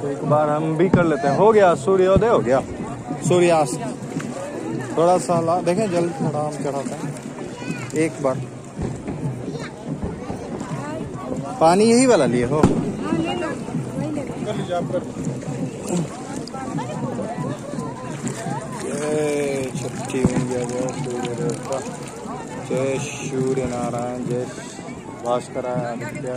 एक बार हम भी कर लेते हैं। हो गया, सूर्योदय हो गया, सूर्यास्त। थोड़ा सा देखें, जल थोड़ा हम चढ़ाते हैं एक बार। पानी यही वाला लिए हो? जय छठी मैया, जय सूर्य देवता, जय सूर्य नारायण, जय भास्कर आदित्य।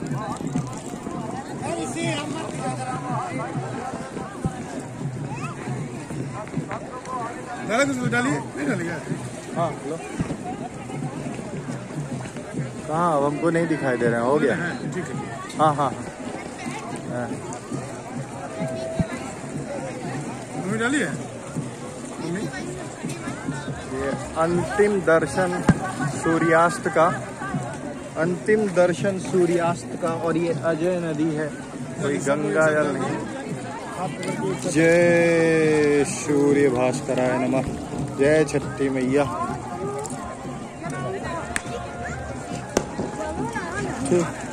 कुछ डालिए, नहीं डालिए। हाँ लो। कहाँ, अब हमको नहीं दिखाई दे रहे हैं। हो गया, ठीक है। हाँ हाँ हाँ। डालिए। ये अंतिम दर्शन सूर्यास्त का, अंतिम दर्शन सूर्यास्त का। और ये अजय नदी है, कोई गंगा जल नहीं। जय सूर्य भास्कराय नमः, जय छठी मैया। ठीक।